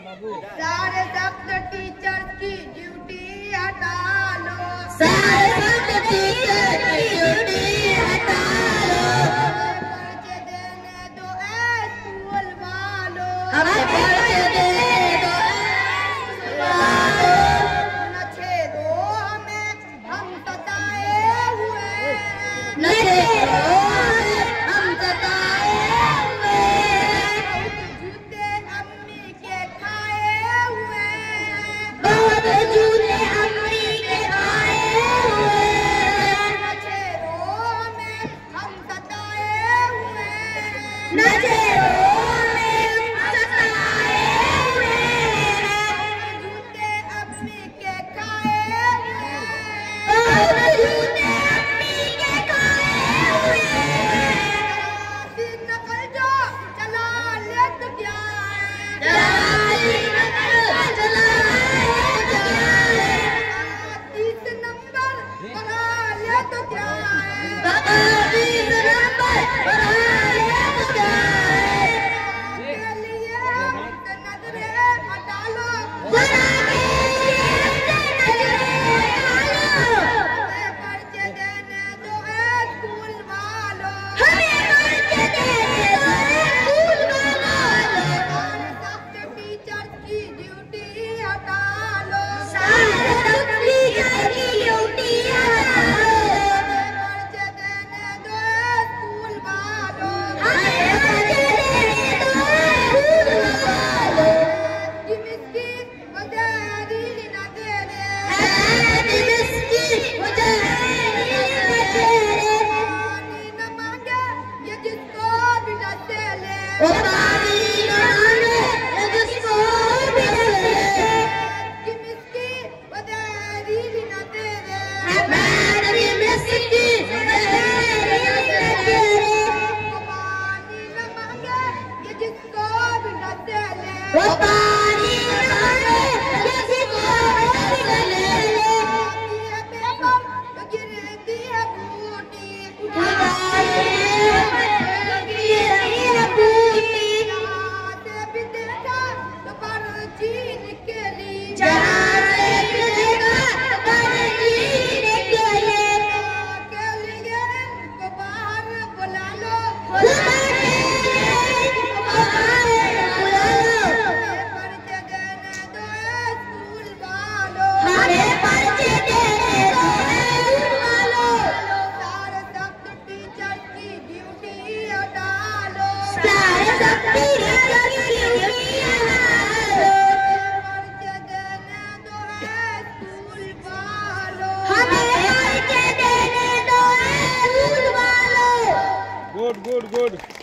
सारे सख्त टीचर्स की ड्यूटी हटा लो, सारे सख्त टीचर की ड्यूटी हटा लो, पर्चे देने दो ए स्कूल वालों, हमें पर्चे देने दो ए स्कूल वालों, न छेड़ो हमें हम सताए हुए हैं, न छेड़ो हम सताए हुए हैं, जूते अम्मी के खाए हुए हैं, बहुत जूते अम्मी के खाए हुए हैं, न छेड़ो हमें हम सताए हुए हैं, न छेड़ो हमें हम सताए हुए हैं, जूते अम्मी के खाए हुए हैं, बहुत जूते अम्मी के खाए हुए हैं, नकल जो चला ले तो क्या है, चला चला 30 नंबर पढ़ा ले तो क्या है, बाबा 20 नंबर पढ़ाया तो क्या है, के लिए हमसे नजरें हटा लो, जरा के लिए नजरें हटा लो, हमें पर्चे देने दो ए स्कूल वालों, हमें पर्चे देने दो स्कूल वालों, सारे सख्त टीचर्स की ड्यूटी हटा लो, सारे सख्त टीचर की ड्यूटी हटा लो, पर्चे देने दो ए स्कूल वालों, हमें पर्चे देने दो स्कूल वालों, मिस्किन मजारी न दे रे, ऐसी मिस्किन मुझे नहीं तेरे, पानी न मांगे ये जिसको भी न दे ले, ओ पानी न मांगे जिसको भी ले, मिस्किन मजारी न दे रे, मैं भी मिस्किन मुझे नहीं तेरे, पानी न मांगे ये जिसको भी न दे ले, ओ पानी न मांगे जिसको भी ले, ये बेगम तो गिरती है बूटी, यहाँ से भी देखा तो पर्ची निकली, के लिए इनको बाहर बुला लो, पर्चे देने दो ए स्कूल वालों, सारे सख्त टीचर की ड्यूटी हटा लो, पर्चे देने दो ए स्कूल वालों, गुड गुड गुड।